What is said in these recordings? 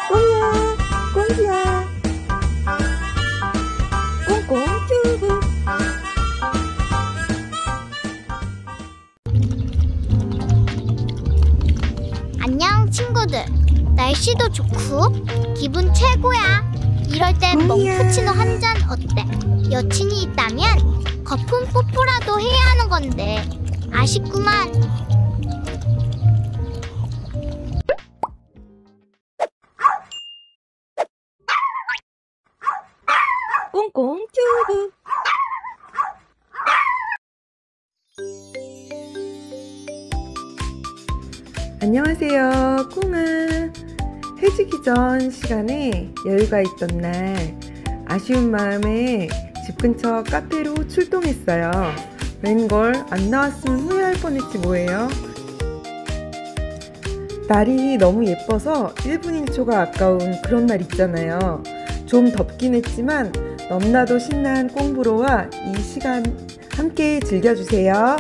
꽁이야, 꽁지야, 꽁꽁튜브. 안녕 친구들. 날씨도 좋고 기분 최고야. 이럴 땐 멍푸치노 한 잔 어때? 여친이 있다면 거품 뽀뽀라도 해야 하는 건데 아쉽구만. 꽁꽁튜브. 안녕하세요, 꽁아. 해지기 전 시간에 여유가 있던 날 아쉬운 마음에 집 근처 카페로 출동했어요. 웬걸 안 나왔으면 후회할 뻔했지 뭐예요. 날이 너무 예뻐서 1분 1초가 아까운 그런 날 있잖아요. 좀 덥긴 했지만 너무나도 신난 꽁브로와 이 시간 함께 즐겨주세요.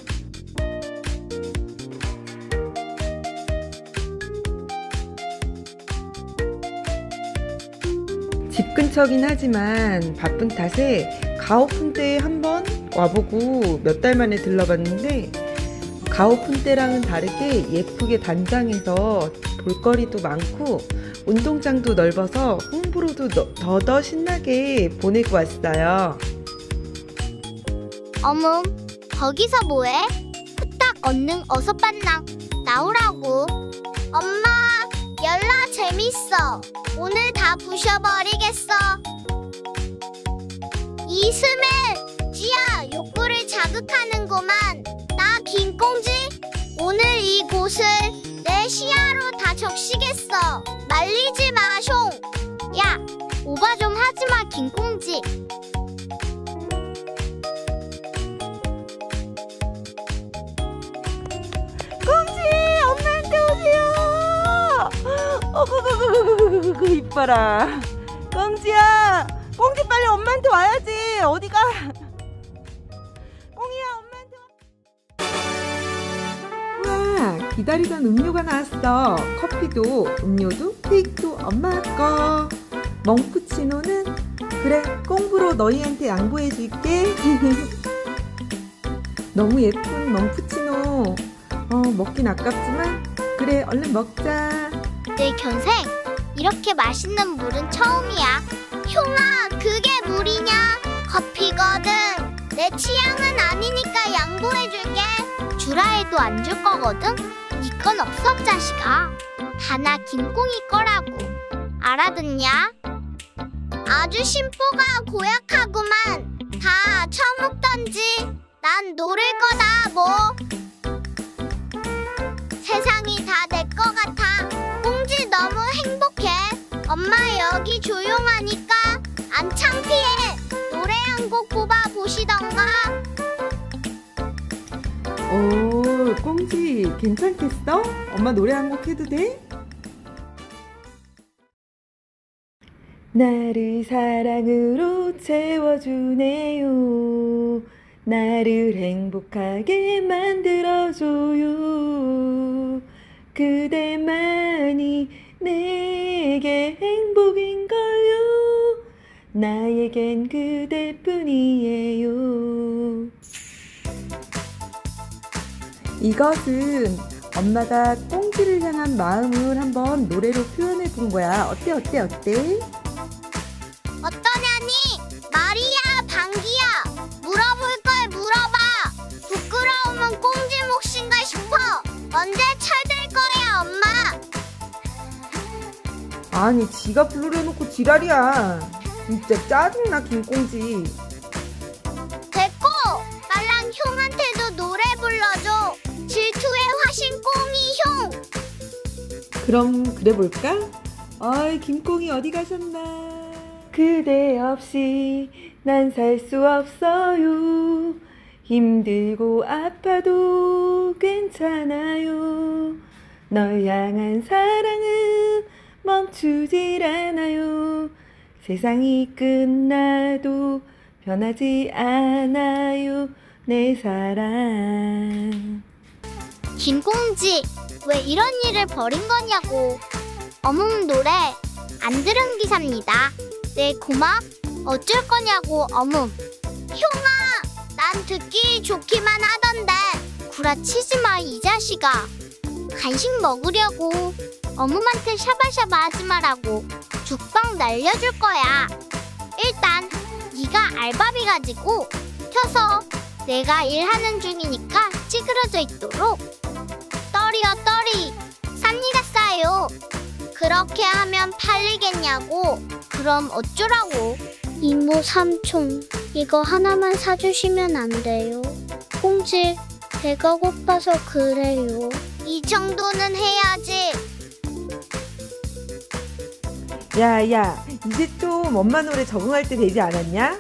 집 근처긴 하지만 바쁜 탓에 가오픈 때에 한번 와보고 몇 달 만에 들러봤는데 가오픈 때랑은 다르게 예쁘게 단장해서 볼거리도 많고 운동장도 넓어서 꽁브로도 더더 신나게 보내고 왔어요. 어멈, 거기서 뭐해? 후딱 얼른 어서 만나 나오라고. 엄마, 열나 재밌어. 오늘 다 부셔버리겠어. 이스멜, 지야 욕구를 자극하는구만. 나 김꽁지. 오늘 이곳을 내 시야로 다 적시겠어. 말리지 마숑. 야, 오바 좀 하지마 김꽁지. 엄마한테 오세요. 이뻐라. 꽁지야, 꽁지 빨리 엄마한테 와야지. 어디가? 꽁이야, 엄마한테 와. 와, 기다리던 음료가 나왔어. 커피도 음료도 케이크도 엄마 거. 멍푸치노는 그래, 꽁브로 너희한테 양보해줄게. 너무 예쁜 멍푸치노. 먹긴 아깝지만 그래, 얼른 먹자. 내 견생, 이렇게 맛있는 물은 처음이야. 흉아, 그게 물이냐? 커피거든. 내 취향은 아니니까 양보해줄게. 주라 해도 안 줄 거거든. 니 건 없어 자식아. 다나 김꽁이 거라고. 알아듣냐? 아주 심보가 고약하구만. 다 처먹던지. 난 노릴 거다 뭐. 세상이 다 내 거 같아. 꽁지 너무 행복해. 엄마 여기 조용하니까 안 창피해. 노래 한 곡 뽑아 보시던가. 오, 꽁지 괜찮겠어? 엄마 노래 한 곡 해도 돼? 나를 사랑으로 채워주네요. 나를 행복하게 만들어줘요. 그대만이 내게 행복인걸요. 나에겐 그대뿐이에요. 이것은 엄마가 꽁지를 향한 마음을 한번 노래로 표현해 본 거야. 어때? 어떠냐니? 말이야 방귀야. 물어볼 걸 물어봐. 부끄러우면 꽁지 몫인가 싶어. 언제 철들 거야 엄마? 아니, 지가 부르려놓고 지랄이야. 진짜 짜증나, 김꽁지. 됐고, 말랑 형한테도 노래 불러줘. 질투의 화신 꽁이 형. 그럼 그래 볼까? 어이, 김꽁이 어디 가셨나? 그대 없이 난 살 수 없어요. 힘들고 아파도 괜찮아요. 널 향한 사랑은 멈추질 않아요. 세상이 끝나도 변하지 않아요. 내 사랑. 김꽁지, 왜 이런 일을 벌인 거냐고. 어묵 노래 안 들은 기사입니다. 네, 고마. 어쩔 거냐고, 어묵. 형아, 난 듣기 좋기만 하던데. 구라치지 마, 이 자식아. 간식 먹으려고 어묵한테 샤바샤바 하지 마라고 죽빵 날려줄 거야. 일단 네가 알바비 가지고 켜서 내가 일하는 중이니까 찌그러져 있도록. 떨이요, 떨이. 삽니다, 싸요. 그렇게 하면 팔리겠냐고. 그럼 어쩌라고. 이모, 삼촌, 이거 하나만 사주시면 안 돼요? 꽁지, 배가 고파서 그래요. 이 정도는 해야지. 야, 이제 좀 엄마 노래 적응할 때 되지 않았냐?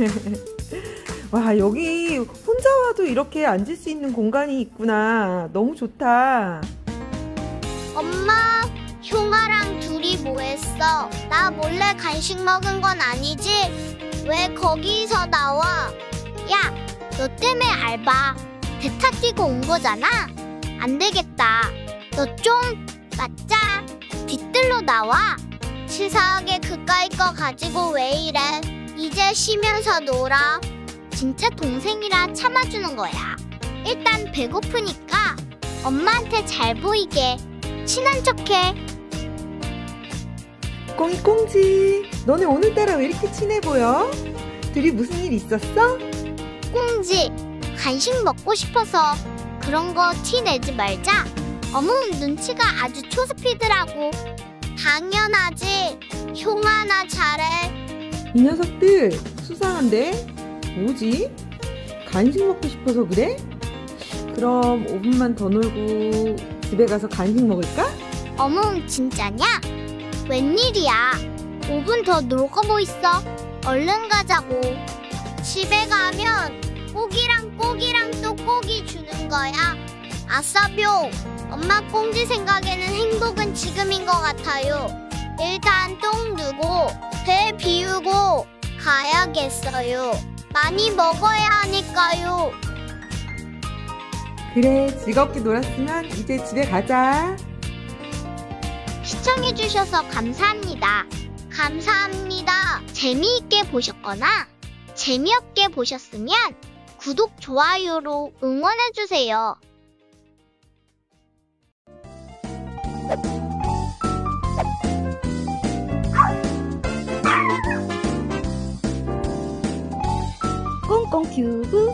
와, 여기 혼자 와도 이렇게 앉을 수 있는 공간이 있구나. 너무 좋다. 엄마, 형아랑 둘이 뭐 했어? 나 몰래 간식 먹은 건 아니지? 왜 거기서 나와? 야, 너 때문에 알바 대타 뛰고 온 거잖아? 안 되겠다. 너 좀 맞자. 뒤뜰로 나와. 치사하게 그까이 거 가지고 왜 이래? 이제 쉬면서 놀아. 진짜 동생이라 참아주는 거야. 일단 배고프니까 엄마한테 잘 보이게 친한 척해. 꽁지, 너네 오늘따라 왜 이렇게 친해 보여? 둘이 무슨 일 있었어? 꽁지, 간식 먹고 싶어서 그런 거 티 내지 말자. 어묵 눈치가 아주 초스피드라고. 당연하지. 형아, 나 잘해. 이 녀석들 수상한데? 뭐지? 간식 먹고 싶어서 그래? 그럼 5분만 더 놀고 집에 가서 간식 먹을까? 어묵 진짜냐? 웬일이야? 5분 더 놀고 뭐 있어? 얼른 가자고. 집에 가면 꼭이랑 또 꼭이 주는 거야. 아싸뿅. 엄마 꽁지 생각에는 행복은 지금인 것 같아요. 일단 똥 누고 배 비우고 가야겠어요. 많이 먹어야 하니까요. 그래, 즐겁게 놀았으면 이제 집에 가자. 시청해주셔서 감사합니다. 감사합니다. 재미있게 보셨거나 재미없게 보셨으면 구독, 좋아요로 응원해주세요. 꽁꽁 튜브